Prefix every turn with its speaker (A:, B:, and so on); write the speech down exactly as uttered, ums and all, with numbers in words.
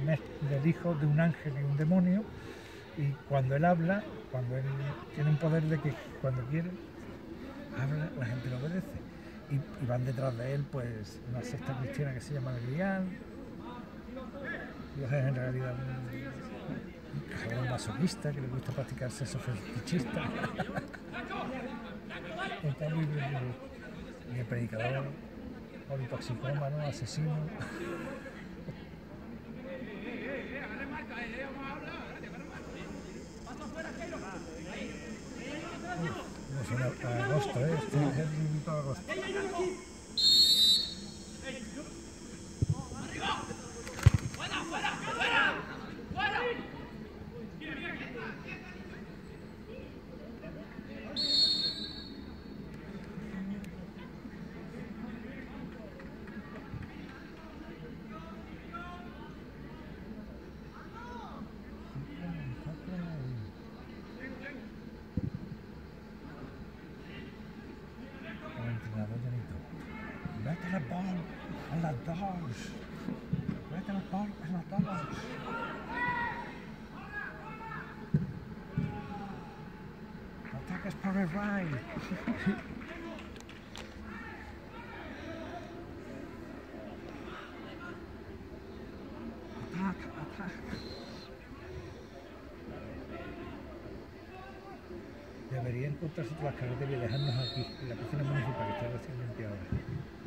A: del hijo de un ángel y un demonio, y cuando él habla, cuando él tiene un poder de que cuando quiere, habla, la gente lo obedece. Y, y van detrás de él pues una secta cristiana que se llama el Grial. Dios es en realidad un, un cabrón masoquista que le gusta practicar sexo fetichista. En cambio, y el predicador, politoxicómano, asesino. No suena a agosto, ¿eh? Este es el minuto de agosto. Vete la ball a las dos. Vete la ball a las dos. Ataques por el right. Ataca, ataca. Debería encontrarse todas las carreteras y dejarnos aquí, en la piscina municipal que está recién limpiada ahora.